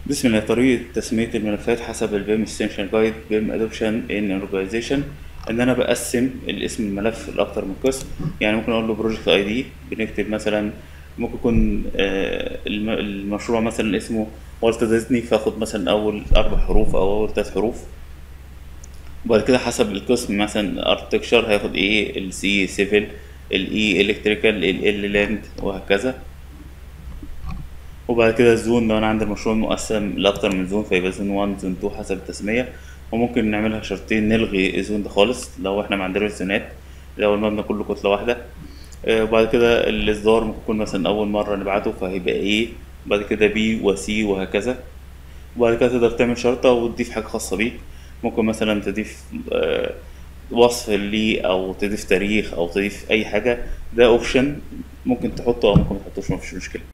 بسم الله. طريقة تسمية الملفات حسب ال BIM Extension Guide BIM Adoption in Organization، إن أنا بقسم الاسم الملف لأكتر من قسم. يعني ممكن أقول له Project ID، بنكتب مثلا ممكن يكون المشروع مثلا اسمه والت ديزني، فاخد مثلا أول 4 حروف أو أول 3 حروف. وبعد كده حسب القسم مثلا Architecture هياخد إيه، ال C Civil، ال E Electrical، ال L Land، وهكذا. وبعد كده الزون، لو انا عندي المشروع مقسم لاكتر من زون فيبقى زون 1 زون 2 حسب التسمية. وممكن نعملها شرطين، نلغي الزون ده خالص لو احنا ما عندناش زونات، لو المبنى كله كتلة واحدة. وبعد كده الإصدار ممكن يكون مثلا أول مرة نبعته فهيبقى A، بعد كده B و C وهكذا. وبعد كده تقدر تعمل شرطة وتضيف حاجة خاصة بيك. ممكن مثلا تضيف وصف ليه، أو تضيف تاريخ، أو تضيف أي حاجة. ده أوبشن ممكن تحطه أو ممكن متحطوش، مفيش مشكلة.